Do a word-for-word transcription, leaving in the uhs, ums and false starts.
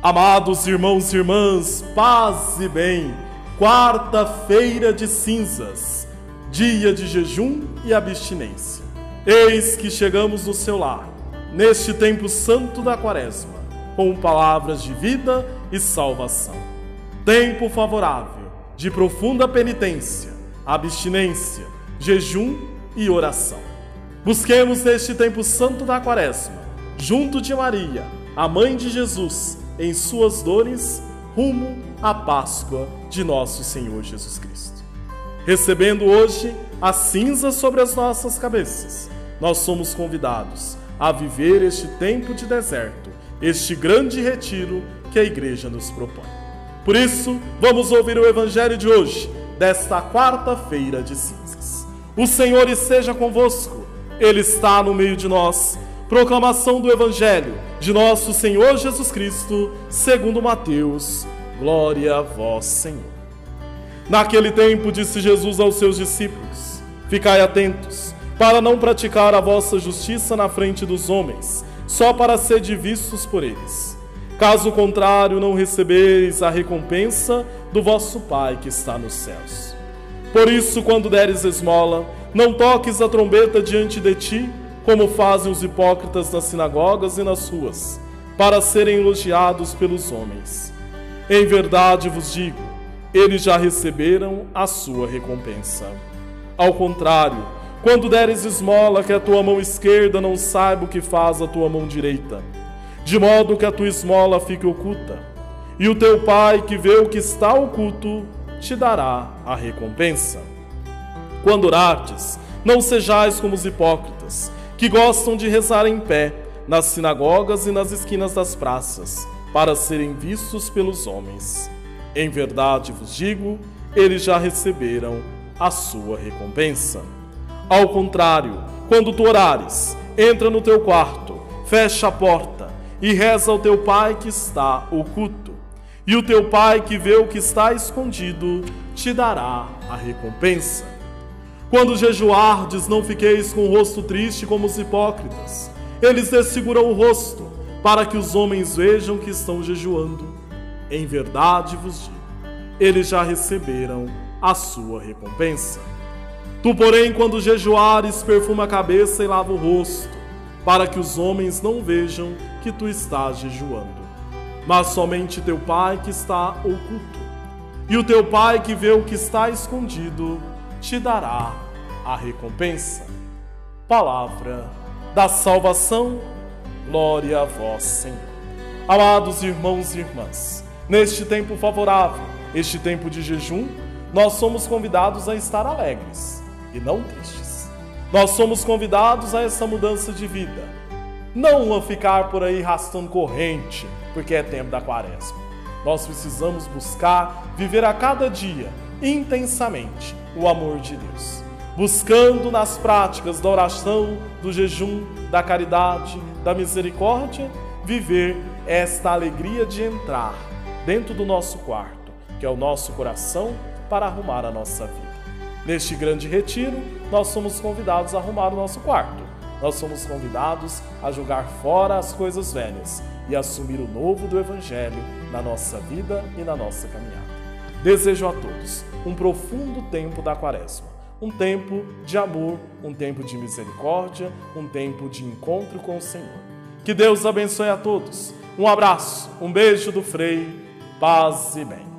Amados irmãos e irmãs, paz e bem, quarta-feira de cinzas, dia de jejum e abstinência. Eis que chegamos no seu lar, neste tempo santo da quaresma, com palavras de vida e salvação. Tempo favorável, de profunda penitência, abstinência, jejum e oração. Busquemos neste tempo santo da quaresma, junto de Maria, a mãe de Jesus, em suas dores, rumo à Páscoa de nosso Senhor Jesus Cristo. Recebendo hoje a cinza sobre as nossas cabeças, nós somos convidados a viver este tempo de deserto, este grande retiro que a Igreja nos propõe. Por isso, vamos ouvir o Evangelho de hoje, desta quarta-feira de cinzas. O Senhor esteja convosco, Ele está no meio de nós. Proclamação do Evangelho de nosso Senhor Jesus Cristo, segundo Mateus. Glória a vós, Senhor. Naquele tempo disse Jesus aos seus discípulos: ficai atentos, para não praticar a vossa justiça na frente dos homens, só para serdes vistos por eles. Caso contrário, não recebereis a recompensa do vosso Pai que está nos céus. Por isso, quando deres esmola, não toques a trombeta diante de ti, como fazem os hipócritas nas sinagogas e nas ruas, para serem elogiados pelos homens. Em verdade vos digo, eles já receberam a sua recompensa. Ao contrário, quando deres esmola, que a tua mão esquerda não saiba o que faz a tua mão direita, de modo que a tua esmola fique oculta, e o teu Pai, que vê o que está oculto, te dará a recompensa. Quando orardes, não sejais como os hipócritas, que gostam de rezar em pé, nas sinagogas e nas esquinas das praças, para serem vistos pelos homens. Em verdade vos digo, eles já receberam a sua recompensa. Ao contrário, quando tu orares, entra no teu quarto, fecha a porta e reza ao teu Pai que está oculto. E o teu Pai que vê o que está escondido, te dará a recompensa. Quando jejuardes, não fiqueis com o rosto triste como os hipócritas. Eles desfiguram o rosto, para que os homens vejam que estão jejuando. Em verdade vos digo, eles já receberam a sua recompensa. Tu, porém, quando jejuares, perfuma a cabeça e lava o rosto, para que os homens não vejam que tu estás jejuando. Mas somente teu Pai que está oculto, e o teu Pai que vê o que está escondido, te dará a recompensa. Palavra da salvação, glória a vós, Senhor. Amados irmãos e irmãs, neste tempo favorável, este tempo de jejum, nós somos convidados a estar alegres e não tristes. Nós somos convidados a essa mudança de vida, não a ficar por aí arrastando corrente, porque é tempo da quaresma. Nós precisamos buscar viver a cada dia intensamente o amor de Deus, buscando nas práticas da oração, do jejum, da caridade, da misericórdia, viver esta alegria de entrar dentro do nosso quarto, que é o nosso coração, para arrumar a nossa vida. Neste grande retiro, nós somos convidados a arrumar o nosso quarto. Nós somos convidados a jogar fora as coisas velhas e assumir o novo do Evangelho na nossa vida e na nossa caminhada. Desejo a todos um profundo tempo da quaresma, um tempo de amor, um tempo de misericórdia, um tempo de encontro com o Senhor. Que Deus abençoe a todos. Um abraço, um beijo do Frei, paz e bem.